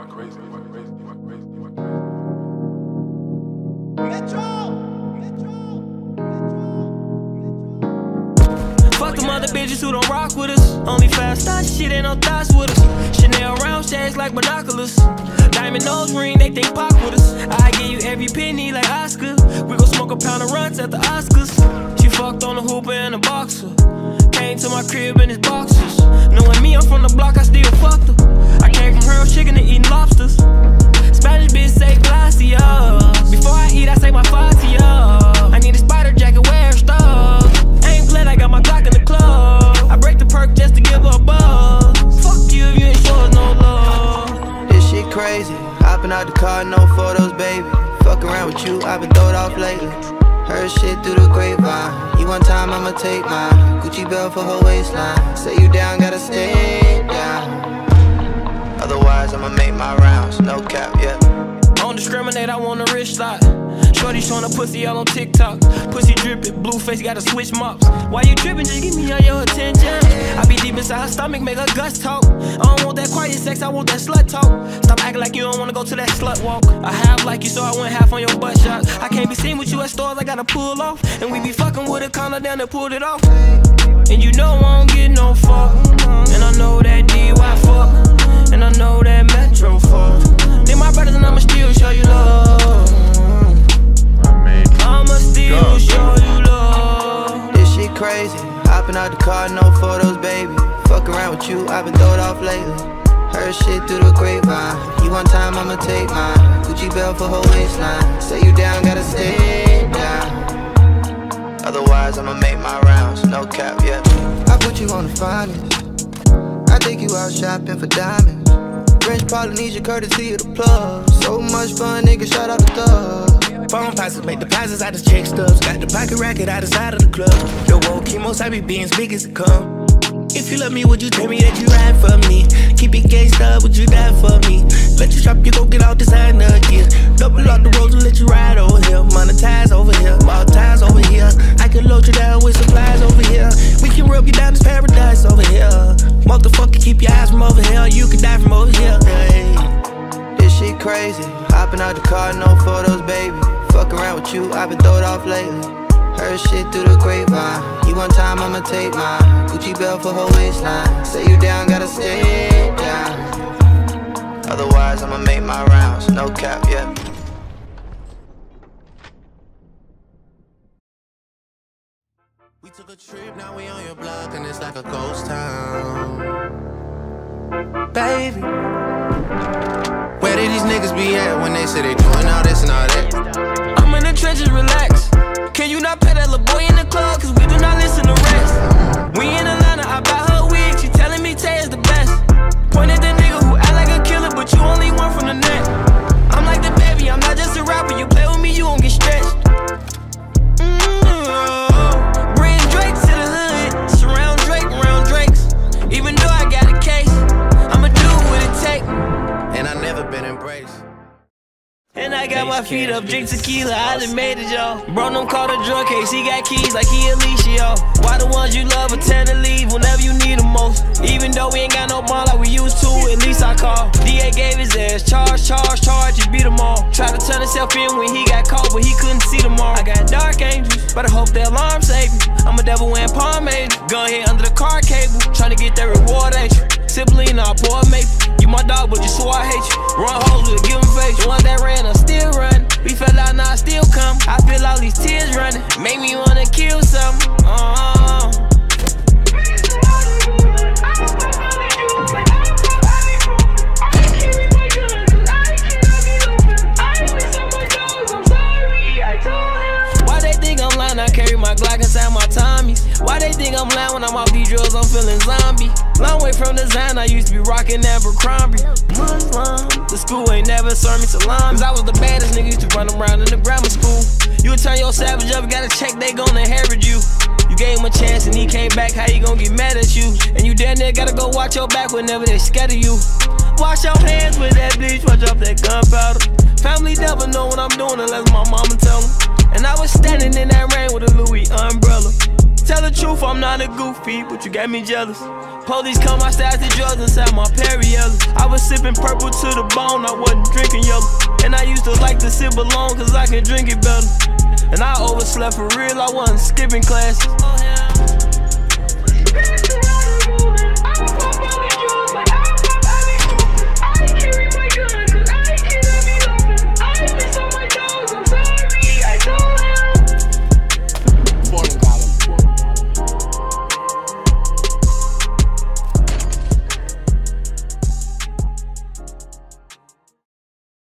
Fuck them other bitches who don't rock with us. Only fast thoughts, shit ain't no thoughts with us. Chanel round shades like binoculars. Diamond nose ring, they think pop with us. I give you every penny like Oscar. We gon' smoke a pound of runs at the Oscars. She fucked on a hooper and a boxer. Came to my crib in his boxers. Knowing me, I'm from the block, I still fucked her. I came from Harold Chicken to eating lobsters. Spanish bitch say gracias. Before I eat, I say my fatia. I need a spider jacket, wear stuff. I ain't playing, I got my Glock in the club. I break the perk just to give her a buzz. Fuck you if you ain't sure no love. This shit crazy, hopping out the car, no photos, baby. Fuck around with you, I've been throwed off lately. Heard shit through the grapevine. You one time, I'ma take mine. Gucci belt for her waistline. Say you down, gotta stay down. Otherwise, I'ma make my rounds, no cap, yeah. I don't discriminate, I want a rich lot. Shorty showing her pussy all on TikTok. Pussy drippin', blue face, gotta switch mops. Why you trippin'? Just give me all your attention. I be deep inside her stomach, make her guts talk. I don't want that quiet sex, I want that slut talk. Stop acting like you don't wanna go to that slut walk. I have like you, so I went half on your butt shot. I can't be seen with you at stores, I gotta pull off. And we be fucking with a counter down and pulled it off. And you know I don't get no fuck. And I know that DY fuck. And I know that Metro fuck. They my brothers and I'ma still show you love. I'ma still show you love. This shit crazy, hopping out the car, no photos, baby. Fuck around with you, I've been throwed off lately. Heard shit through the grapevine. You one time, I'ma take mine. Gucci belt for her waistline. Say you down, gotta stay down. Otherwise, I'ma make my rounds, no cap, yeah. I put you on the finest. I take you out shopping for diamonds. French Polynesia, courtesy of the plug. So much fun, nigga, shout out the thug. Phone passes, make deposits out of check stubs. Got the pocket racket out the side of the club. The woke chemos, I be being as big as it come. If you love me, would you tell me that you ride for me? Keep it gangsta, would you die for me? Let you shop, you go get all designer gear. Double up the roads and let you ride over here. Monetize over here, monetize over here. I can load you down with supplies over here. We can rub you down this paradise over here. Motherfucker, keep your eyes from over here. You can die from over here. Hey. This shit crazy, hopping out the car, no photos, baby. Fuck around with you, I've been throwed off lately. Heard shit through the grapevine. You one time, I'ma take mine. Gucci belt for her waistline. Say you down, gotta stay down. Otherwise, I'ma make my rounds, no cap, yeah. We took a trip, now we on your block, and it's like a ghost town. Baby, where did these niggas be at when they say they doing all this and all that? I'm in the trenches, relax. Can you not pay that little boy in the club? Cause we do not listen to rest. We in Atlanta, I bought her wig. She telling me Tay is the best. Point at the nigga who act like a killer, but you only one from the net. I'm like the baby, I'm not just a rapper. You play with me, you gon' get stretched. Bring Drake to the hood. Surround Drake, around Drakes. Even though I got a case, I'ma do what it take. And I never been embraced. And I got my feet up, drink tequila, I done made it, y'all. Bro, don't call the drug case, he got keys like he Alicia, y'all. Why the ones you love are tend to leave whenever you need them most? Even though we ain't got no bond like we used to, at least I call. DA gave his ass, charge, he beat them all. Tried to turn himself in when he got caught, but he couldn't see them all. I got dark angels, but I hope the alarm save me. I'm a devil wearing pomade, gun hit under the car cable. Trying to get that reward, ain't you? Sibling, I pour a maple. You my dog, but you swore I hate you. Run hoes with a give 'em face. The ones that ran are still running. We fell out, now I still come. I feel all these tears running. Make me wanna kill something. Why they think I'm lying? I carry my Glock inside my Tommies. Why they think I'm lying when I'm off these drugs? I'm feeling zombie. Long way from the Zion, I used to be rocking Abercrombie. Muslim, the school ain't never served me salami. Cause I was the baddest nigga, used to run around in the grammar school. You would turn your savage up, gotta check, they gon' inherit you. You gave him a chance and he came back, how you gon' get mad at you? And you damn near gotta go watch your back whenever they scatter you. Wash your hands with that bleach, watch off that gunpowder. Family never know what I'm doing unless my mama tell them. And I was standing in that rain with a Louis umbrella. Tell the truth, I'm not a goofy, but you got me jealous. Police come, I stashed the drugs inside my Perrielli. I was sipping purple to the bone, I wasn't drinking yellow. And I used to like to sip alone, cause I can drink it better. And I overslept for real, I wasn't skipping classes.